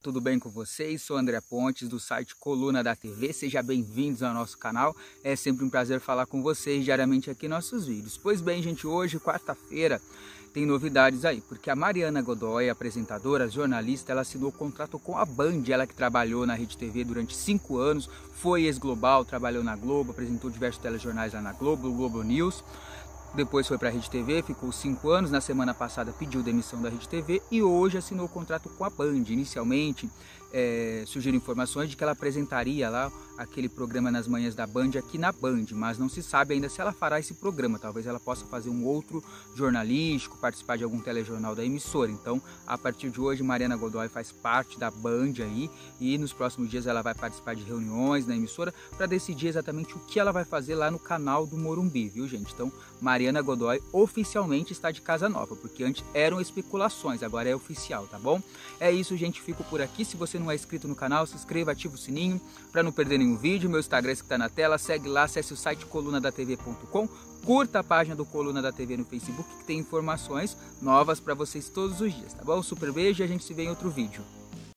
Tudo bem com vocês? Sou André Pontes do site Coluna da TV. Sejam bem-vindos ao nosso canal. É sempre um prazer falar com vocês diariamente aqui em nossos vídeos. Pois bem, gente, hoje, quarta-feira, tem novidades aí, porque a Mariana Godoy, apresentadora, jornalista, ela assinou contrato com a Band, ela que trabalhou na Rede TV durante 5 anos, foi ex-Global, trabalhou na Globo, apresentou diversos telejornais lá na Globo, o Globo News. Depois foi para a Rede TV, ficou 5 anos, na semana passada pediu demissão da Rede TV e hoje assinou o contrato com a Band. Inicialmente surgiram informações de que ela apresentaria lá aquele programa nas manhãs da Band aqui na Band, mas não se sabe ainda se ela fará esse programa. Talvez ela possa fazer um outro jornalístico, participar de algum telejornal da emissora. Então, a partir de hoje, Mariana Godoy faz parte da Band aí e nos próximos dias ela vai participar de reuniões na emissora para decidir exatamente o que ela vai fazer lá no canal do Morumbi, viu, gente? Então, Mariana Godoy oficialmente está de casa nova, porque antes eram especulações, agora é oficial, tá bom? É isso, gente, fico por aqui. Se você não é inscrito no canal, se inscreva, ativa o sininho para não perder nenhum vídeo. Meu Instagram é esse que está na tela, segue lá, acesse o site colunadatv.com, curta a página do Coluna da TV no Facebook, que tem informações novas para vocês todos os dias, tá bom? Super beijo e a gente se vê em outro vídeo.